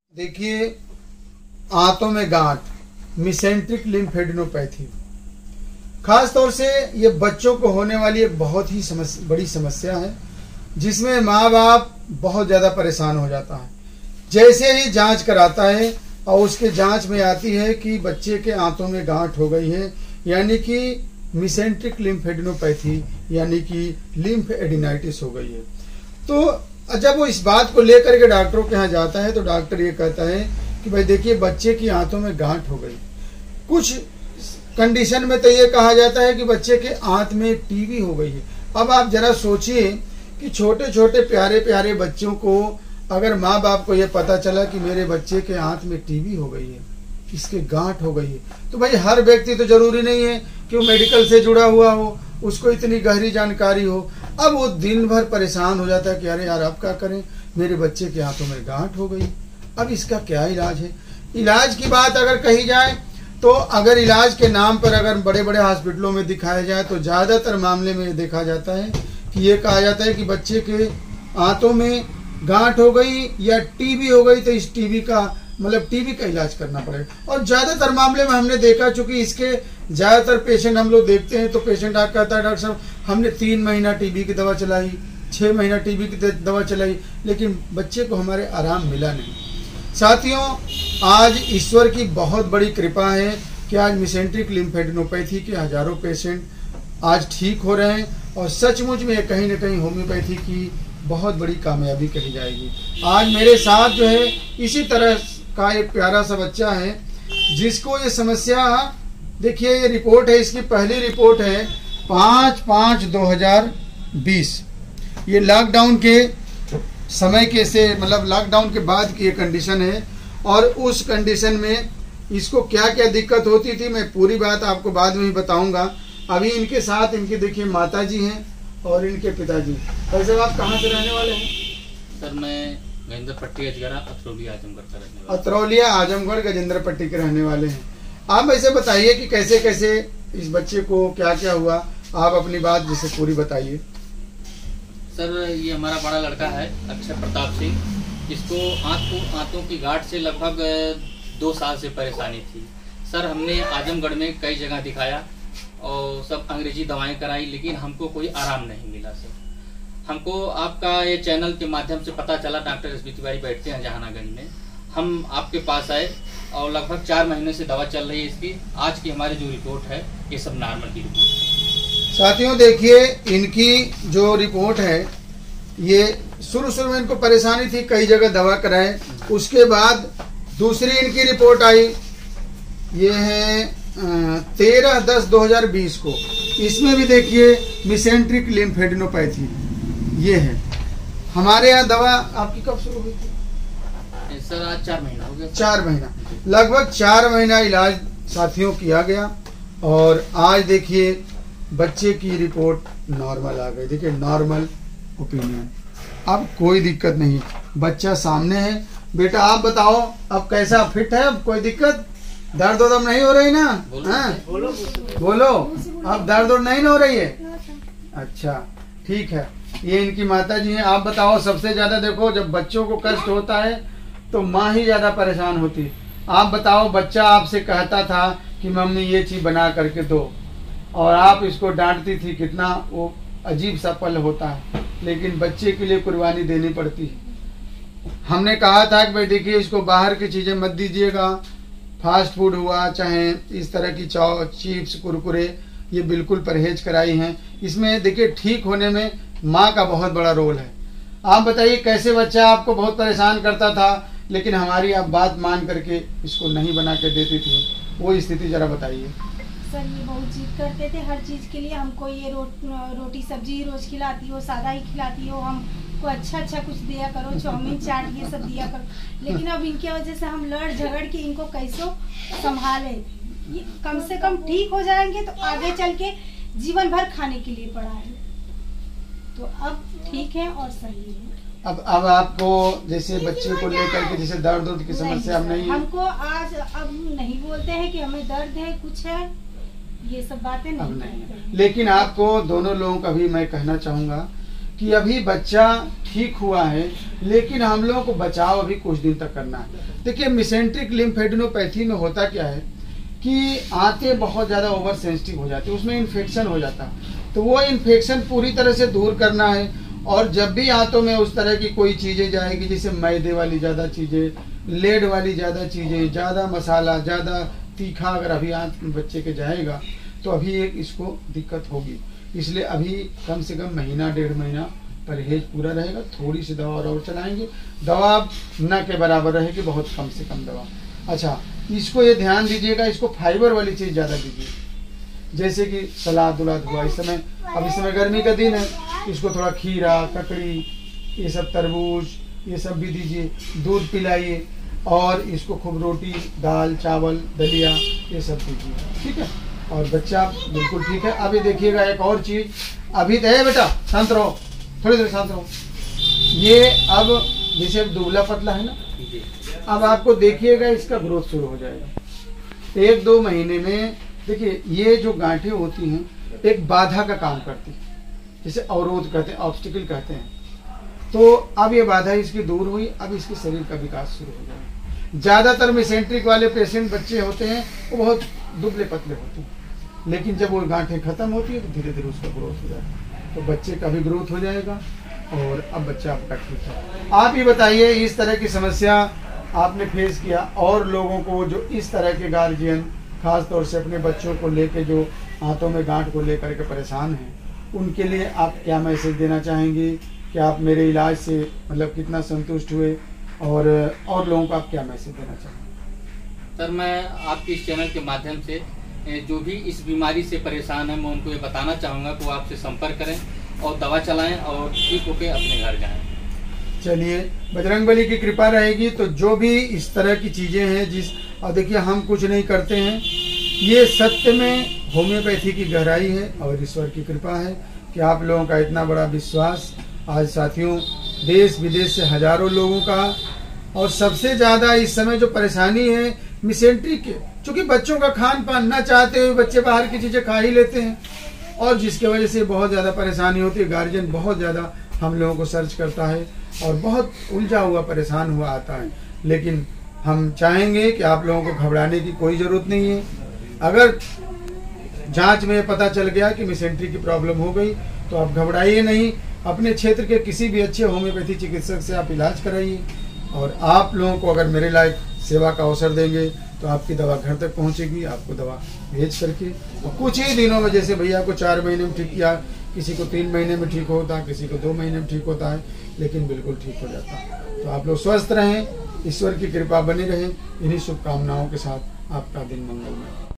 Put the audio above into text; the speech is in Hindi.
देखिए, आंतों में गांठ, मिसेंट्रिक लिम्फेडिनोपैथी, खास तौर से ये बच्चों को होने वाली एक बहुत ही बड़ी समस्या है, जिसमें माँ बाप बहुत ज़्यादा परेशान हो जाता है। जैसे ही जांच कराता है और उसके जांच में आती है कि बच्चे के आंतों में गांठ हो गई है, यानी कि मिसेंट्रिक लिम्फेडिनोपैथी, यानी कि लिम्फ एडिनाइटिस हो गई है। तो जब वो इस बात को लेकर के डॉक्टरों के यहाँ जाता है तो डॉक्टर ये कहता है कि भाई देखिए, बच्चे की आंतों में गांठ हो गई। कुछ कंडीशन में तो ये कहा जाता है कि बच्चे के आंत में टीबी हो गई है। अब आप जरा सोचिए कि छोटे छोटे प्यारे प्यारे बच्चों को अगर माँ बाप को ये पता चला कि मेरे बच्चे के आंत में टीबी हो गई है, इसके गांठ हो गई है, तो भाई हर व्यक्ति तो जरूरी नहीं है कि वो मेडिकल से जुड़ा हुआ हो, उसको इतनी गहरी जानकारी हो। अब वो दिन भर परेशान हो जाता है कि अरे यार, अब क्या करें, मेरे बच्चे के हाथों में गांठ हो गई, अब इसका क्या इलाज है। इलाज की बात अगर कही जाए तो अगर इलाज के नाम पर अगर बड़े बड़े हॉस्पिटलों में दिखाया जाए तो ज़्यादातर मामले में देखा जाता है कि ये कहा जाता है कि बच्चे के आंतों में गांठ हो गई या टीबी हो गई, तो इस टीबी का टीबी का इलाज करना पड़ेगा। और ज़्यादातर मामले में हमने देखा, चूंकि इसके ज़्यादातर पेशेंट हम लोग देखते हैं, तो पेशेंट आकर कहता है डॉक्टर साहब हमने 3 महीना टीबी की दवा चलाई, 6 महीना टीबी की दवा चलाई, लेकिन बच्चे को हमारे आराम मिला नहीं। साथियों, आज ईश्वर की बहुत बड़ी कृपा है कि आज मिसेंट्रिक लिम्फेडिनोपैथी के हजारों पेशेंट आज ठीक हो रहे हैं, और सचमुच में कहीं न कहीं होम्योपैथी की बहुत बड़ी कामयाबी कही जाएगी। आज मेरे साथ जो है इसी तरह का एक प्यारा सा बच्चा है जिसको ये समस्या, देखिए ये रिपोर्ट है, इसकी पहली रिपोर्ट है 5/5/2020। ये लॉकडाउन के समय के से लॉकडाउन के बाद की ये कंडीशन है, और उस कंडीशन में इसको क्या क्या दिक्कत होती थी मैं पूरी बात आपको बाद में ही बताऊंगा। अभी इनके साथ इनकी देखिए माता जी हैं और इनके पिताजी। वैसे आप कहाँ से रहने वाले हैं? सर मैं गजेंद्र पट्टी अतरौलिया आजमगढ़ का रहने वाला। अतरौलिया आजमगढ़ गजेंद्र पट्टी के रहने वाले हैं। आप ऐसे बताइए कि कैसे कैसे इस बच्चे को क्या क्या हुआ, आप अपनी बात जिसे पूरी बताइए। सर ये हमारा बड़ा लड़का है अक्षय प्रताप सिंह, इसको आंतों की गांठ से लगभग 2 साल से परेशानी थी। सर हमने आजमगढ़ में कई जगह दिखाया और सब अंग्रेजी दवाएं कराई, लेकिन हमको कोई आराम नहीं मिला। सर हमको आपका ये चैनल के माध्यम से पता चला, डॉक्टर एस बी तिवारी बैठते हैं जहानागंज में, हम आपके पास आए और लगभग 4 महीने से दवा चल रही है इसकी। आज की हमारी जो रिपोर्ट है ये सब नॉर्मल की रिपोर्ट है। साथियों देखिए, इनकी जो रिपोर्ट है, ये शुरू में इनको परेशानी थी, कई जगह दवा कराए, उसके बाद दूसरी इनकी रिपोर्ट आई, ये है 13/10/2020 को। इसमें भी देखिए मिसेंट्रिक लिम्फेडिनोपैथी ये है। हमारे यहाँ दवा आपकी कब शुरू हुई थी? सर आज 4 महीना हो गया। 4 महीना, लगभग 4 महीना इलाज साथियों किया गया, और आज देखिए बच्चे की रिपोर्ट नॉर्मल आ गई। देखिए नॉर्मल ओपिनियन, अब कोई दिक्कत नहीं, बच्चा सामने है। बेटा आप बताओ अब कैसा, फिट है? अब कोई दिक्कत, दर्द उर्द नहीं हो रही ना? बोलो अब दर्द उर्द नहीं हो रही है? अच्छा ठीक है। ये इनकी माता जी हैं। आप बताओ, सबसे ज्यादा देखो जब बच्चों को कष्ट होता है तो माँ ही ज्यादा परेशान होती है। आप बताओ, बच्चा आपसे कहता था कि मम्मी ये चीज बना करके दो, और आप इसको डांटती थी, कितना वो अजीब सा पल होता है, लेकिन बच्चे के लिए कुर्बानी देनी पड़ती है। हमने कहा था कि भाई देखिए, इसको बाहर की चीजें मत दीजिएगा, फास्ट फूड हुआ, चाहे इस तरह की चिप्स कुरकुरे, ये बिल्कुल परहेज कराई हैं। इसमें देखिए ठीक होने में माँ का बहुत बड़ा रोल है। आप बताइए, कैसे बच्चा आपको बहुत परेशान करता था, लेकिन हमारी आप बात मान करके इसको नहीं बना के देती थी, वो स्थिति जरा बताइए। सर ये बहुत जिद करते थे हर चीज़ के लिए, हमको ये रोटी सब्जी रोज खिलाती हो, सादा ही खिलाती हो, हमको अच्छा कुछ दिया करो, चाउमीन चाट ये सब दिया करो। लेकिन अब इनके वजह से हम लड़ झगड़ के इनको कैसे संभाले, ये कम से कम ठीक हो जाएंगे तो आगे चल के जीवन भर खाने के लिए पड़ा है, तो अब ठीक है और सही है। अब आपको जैसे बच्चे को लेकर के जैसे दर्द की समस्या अब नहीं है? हमको आज अब नहीं बोलते हैं कि हमें दर्द है, कुछ है, ये सब बातें नहीं। लेकिन आपको दोनों लोगों का भी मैं कहना चाहूंगा कि अभी बच्चा ठीक हुआ है, लेकिन हम लोगों को बचाव अभी कुछ दिन तक करना है। देखिए मिसेंट्रिक लिम्फेडिनोपैथी में होता क्या है कि आंतें बहुत ज़्यादा ओवर सेंसिटिव हो जाती है, उसमें इन्फेक्शन हो जाता है। तो वो इन्फेक्शन पूरी तरह से दूर करना है। और जब भी आंतों में उस तरह की कोई चीज़ें जाएगी, जैसे मैदे वाली ज़्यादा चीज़ें, लेड वाली ज़्यादा चीज़ें, ज़्यादा मसाला, ज़्यादा तीखा अगर अभी आंत में बच्चे के जाएगा तो अभी एक इसको दिक्कत होगी। इसलिए अभी कम से कम महीना 1.5 महीना परहेज पूरा रहेगा। थोड़ी सी दवा और चलाएंगे, दवा न के बराबर रहेगी, बहुत कम से कम दवा। अच्छा, इसको ये ध्यान दीजिएगा, इसको फाइबर वाली चीज़ ज़्यादा दीजिए, जैसे कि सलाद उलाद हुआ। इस समय गर्मी का दिन है, इसको थोड़ा खीरा, ककड़ी, ये सब तरबूज, ये सब भी दीजिए। दूध पिलाइए और इसको खूब रोटी, दाल, चावल, दलिया ये सब दीजिए, ठीक है। और बच्चा बिल्कुल ठीक है। अभी देखिएगा एक और चीज़, अभी तो है बेटा, शांत रहो, थोड़ी देर शांत रहो। ये अब जैसे दुबला पतला है ना, अब आपको देखिएगा इसका ग्रोथ शुरू हो जाएगा 1-2 महीने में। देखिए ये जो गांठें होती हैं एक बाधा का काम करती है, जिसे अवरोध कहते हैं, ऑब्स्टिकल कहते हैं। तो अब ये बाधा इसकी दूर हुई, अब इसके शरीर का विकास शुरू हो जाएगा। ज़्यादातर मिसेंट्रिक वाले पेशेंट बच्चे होते हैं वो बहुत दुबले पतले होते हैं, लेकिन जब वो गांठें खत्म होती है तो धीरे धीरे उसका ग्रोथ हो जाएगा, तो बच्चे का भी ग्रोथ हो जाएगा और अब बच्चा आपका ठीक है। आप ही बताइए, इस तरह की समस्या आपने फेस किया और लोगों को जो इस तरह के गार्जियन खास तौर से अपने बच्चों को लेके जो हाथों में गांठ को लेकर के परेशान हैं, उनके लिए आप क्या मैसेज देना चाहेंगे कि आप मेरे इलाज से मतलब कितना संतुष्ट हुए और लोगों को आप क्या मैसेज देना चाहेंगे? सर मैं आपके इस चैनल के माध्यम से जो भी इस बीमारी से परेशान है मैं उनको ये बताना चाहूँगा कि वो आपसे संपर्क करें और दवा चलाएं और ठीक होकर अपने घर जाएं। चलिए, बजरंगबली की कृपा रहेगी तो जो भी इस तरह की चीज़ें हैं और देखिए हम कुछ नहीं करते हैं, ये सत्य में होम्योपैथी की गहराई है और ईश्वर की कृपा है कि आप लोगों का इतना बड़ा विश्वास। आज साथियों देश विदेश से हजारों लोगों का, और सबसे ज़्यादा इस समय जो परेशानी है मिसेंट्रिक के, चूँकि बच्चों का खान पान न चाहते हुए बच्चे बाहर की चीज़ें खा ही लेते हैं और जिसकी वजह से बहुत ज़्यादा परेशानी होती है। गार्जियन बहुत ज़्यादा हम लोगों को सर्च करता है और बहुत उलझा हुआ, परेशान हुआ आता है। लेकिन हम चाहेंगे कि आप लोगों को घबराने की कोई ज़रूरत नहीं है। अगर जांच में पता चल गया कि मिसेंट्री की प्रॉब्लम हो गई तो आप घबराइए नहीं, अपने क्षेत्र के किसी भी अच्छे होम्योपैथी चिकित्सक से आप इलाज कराइए और आप लोगों को अगर मेरे लायक सेवा का अवसर देंगे तो आपकी दवा घर तक पहुंचेगी, आपको दवा भेज करके। और कुछ ही दिनों में, जैसे भैया को 4 महीने में ठीक किया, किसी को 3 महीने में ठीक होता है, किसी को 2 महीने में ठीक होता है, लेकिन बिल्कुल ठीक हो जाता है। तो आप लोग स्वस्थ रहें, ईश्वर की कृपा बनी रहे। इन्हीं शुभकामनाओं के साथ आपका दिन मंगलमय।